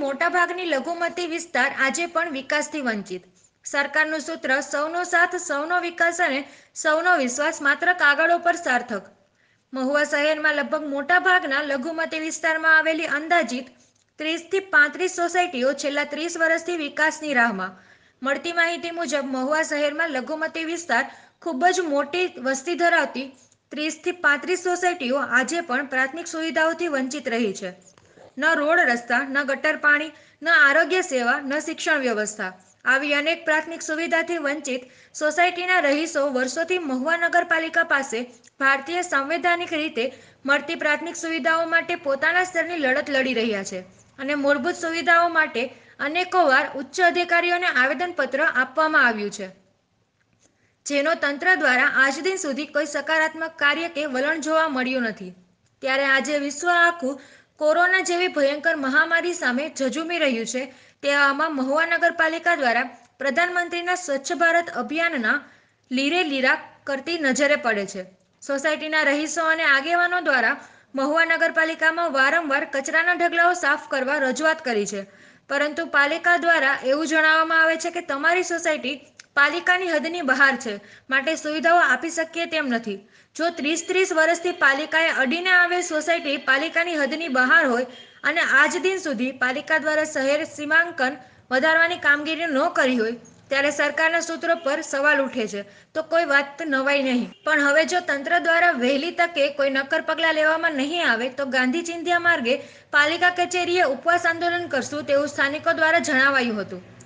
મોટાભાગની લઘુમતી વિસ્તાર આજે પણ વિકાસથી વંચિત. સરકારનું સૂત્ર સૌનો સાથ સૌનો વિકાસ અને સૌનો વિશ્વાસ માત્ર કાગળ ઉપર સાર્થક. મહુવા શહેરમાં લગભગ મોટા ભાગના લઘુમતી વિસ્તારમાં આવેલી અંદાજિત 30 થી 35 સોસાયટીઓ છેલ્લા 30 વર્ષથી વિકાસની રાહમાં. મળતી માહિતી મુજબ મહુવા શહેરમાં લઘુમતી વિસ્તાર ખૂબ જ મોટી વસ્તી ધરાવતી 30 થી 35 સોસાયટીઓ આજે પણ પ્રાથમિક સુવિધાઓથી વંચિત રહી છે. ન રોડ રસ્તા, ન ગટર પાણી, ન આરોગ્ય સેવા, ન શિક્ષણ વ્યવસ્થા. આવી અનેક પ્રાથમિક સુવિધાથી વંચિત સોસાયટીના રહીશો વર્ષોથી મહુવા નગરપાલિકા પાસે ભારતીય સંવૈધાનિક રીતે મળતી પ્રાથમિક સુવિધાઓ માટે પોતાના સ્તરની લડત લડી રહ્યા છે અને મૂળભૂત સુવિધાઓ માટે અનેકોવાર ઉચ્ચ અધિકારીઓને આવેદનપત્ર આપવામાં આવ્યું છે, જેનો તંત્ર દ્વારા આજ દિન સુધી કોઈ સકારાત્મક કાર્ય કે વલણ જોવા મળ્યું નથી. ત્યારે આજે વિશ્વ આખું કોરોના જેવી ભયંકર મહામારી સામે ઝઝૂમી રહ્યું છે. તેવામાં મહુવા નગરપાલિકા દ્વારા પ્રધાનમંત્રીના સ્વચ્છ ભારત અભિયાનના લીરે લીરા કરતી નજરે પડે છે. સોસાયટીના રહીશો અને આગેવાનો દ્વારા મહુવા નગરપાલિકામાં વારંવાર કચરાના ઢગલાઓ સાફ કરવા રજૂઆત કરી છે, પરંતુ પાલિકા દ્વારા એવું જણાવવામાં આવે છે કે તમારી સોસાયટી પાલિકાની હદની બહાર છે, માટે સુવિધાઓ આપી શકીએ તેમ નથી. જો 30 વર્ષથી પાલિકાએ અડીને આવેલ સોસાયટી પાલિકાની હદની બહાર હોય અને આજ દિન સુધી પાલિકા દ્વારા શહેર સીમાંકન વધારવાની કામગીરી ન કરી હોય, ત્યારે સરકારના સૂત્રો પર સવાલ ઉઠે છે તો કોઈ વાત નવાઈ નહીં. પણ હવે જો તંત્ર દ્વારા વહેલી તકે કોઈ નક્કર પગલાં લેવામાં નહીં આવે તો ગાંધી ચિંધ્યા માર્ગે પાલિકા કચેરીએ ઉપવાસ આંદોલન કરશું તેવું સ્થાનિકો દ્વારા જણાવાયું હતું.